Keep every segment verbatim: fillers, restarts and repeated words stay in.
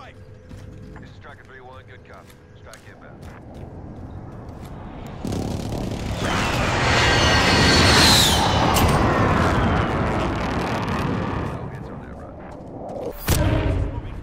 strike. This is Striker three one, good copy. Strike inbound. No hits on that run.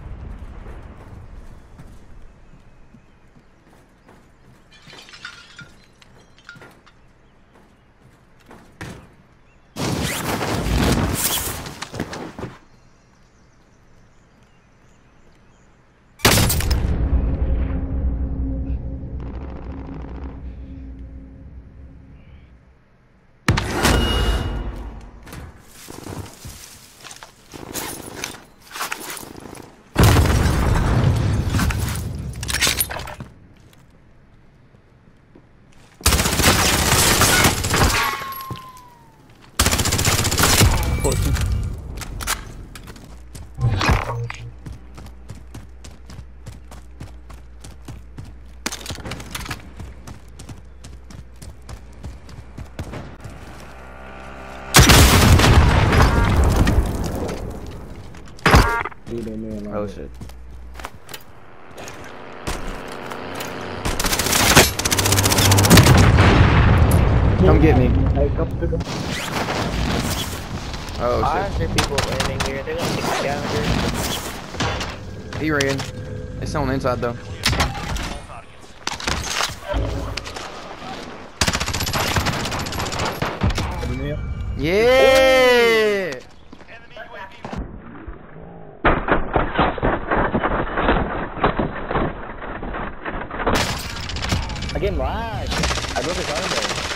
Oh shit. Come get me. Oh I shit. hear people landing here. They're gonna take a scavenger. He ran. It's someone inside though. Yeah. I get lag. I broke his arm though.